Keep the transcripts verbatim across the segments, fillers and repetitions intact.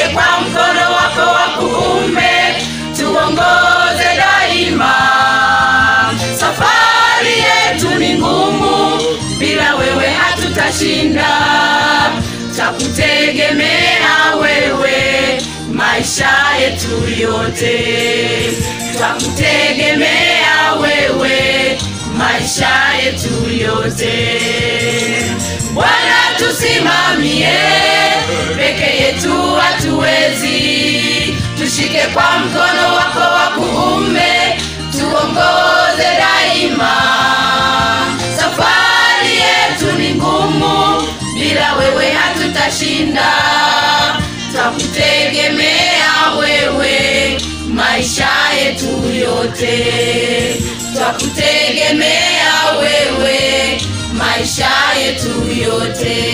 tushike kwa mkono wako wa kuume, tuongoze daima. Safari yetu ni ngumu, bila wewe hatutashinda. Twakutegemea wewe maisha yetu yote. Twakutegemea wewe maisha yetu yote. Bwana tusimamie, peke yetu hatuwezi. Tushike kwa mkono wako wa kuume, tuongoze daima. Safari yetu ni ngumu, bila wewe hatutashinda. Twakutegemea wewe maisha yetu yote. Twakutegemea wewe maisha yetu yote.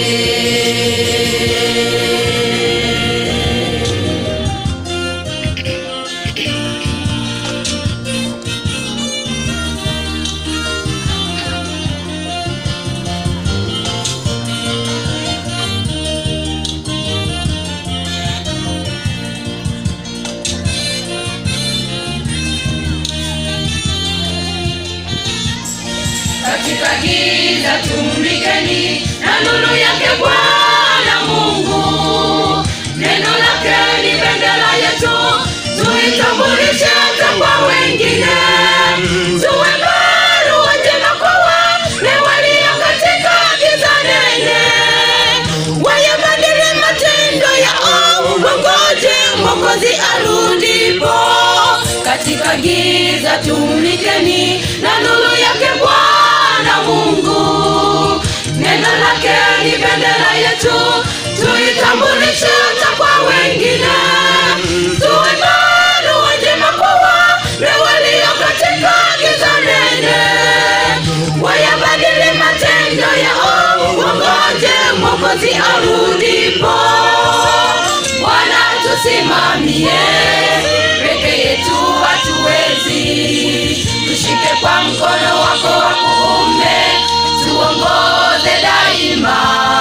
Katika giza tumlikeni na nuru yake Bwana Mungu. Neno lake ni bendera yetu, tuitambulishe hata kwa wengine. Tuwe barua njema kwa wale walio katika giza nene, wayabadili matendo yao, wangoje Mwokozi arudipo. Katika giza tumlikeni na nuru yake Bwana Mungu. Neno lake ni bendera yetu, tuitambulishe hata kwa wengine. Tuwe barua njema kwa wale walio katika giza nene, wayabadili matendo yao, wangoje Mwokozi arudipo. Bwana tusimamie, peke yetu hatuwezi. Tushike kwa mkono wako wa kuume, tuongoze daima.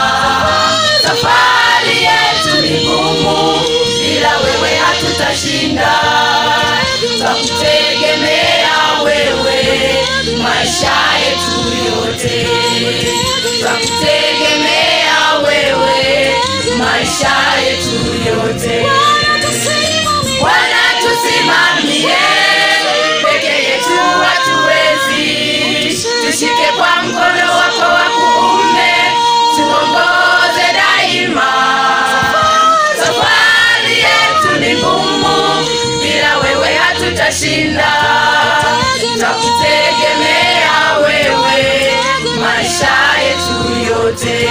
Safari yetu ni ngumu, bila wewe hatutashinda. Twakutegemea wewe maisha yetu yote. Twakutegemea wewe maisha yetu yote. Bwana tusimamie, peke yetu hatuwezi. Tushike kwa mkono wako wa kuume, tuongoze daima. Safari yetu ni ngumu, bila wewe hatutashinda. Twakutegemea wewe maisha yetu yote.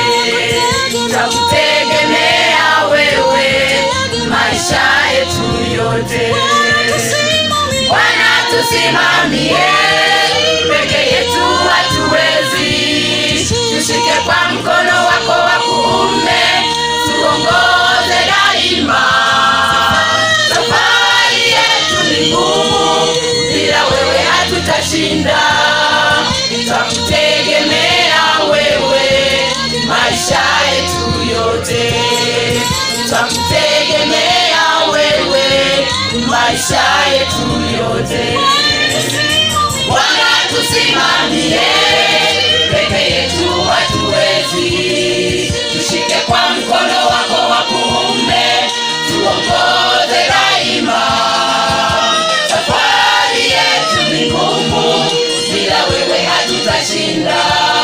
Twakutegemea wewe maisha yetu yote. Bwana tusimamie, peke yetu hatuwezi. Tushike kwa mkono wako wa kuume, tuongoze daima. Safari yetu ni ngumu, bila wewe hatutashinda. Twakutegemea wewe maisha yetu yote. Twakutegemea wewe maisha yetu yote. Bwana tusimamie, peke yetu hatuwezi. Tushike kwa mkono wako wa kuume, tuongoze daima. Safari yetu ni ngumu, bila wewe hatutashinda.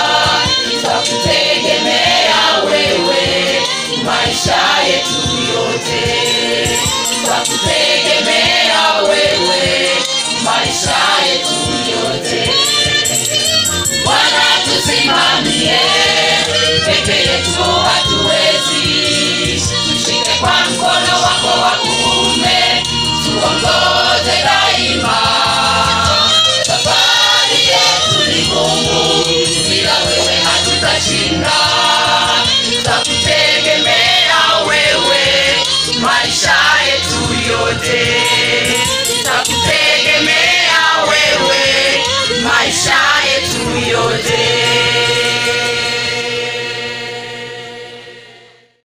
Twakutegemea wewe maisha yetu yote. Twakutegemea wewe maisha yetu yote. Bwana tusimamie, peke yetu hatuwezi. Tushike kwa mkono wako wa kuume, tuongoze daima. Safari yetu ni ngumu, bila wewe hatutashinda. Twakutegemea wewe maisha yetu yote. Twakutegemea wewe maisha yetu yote.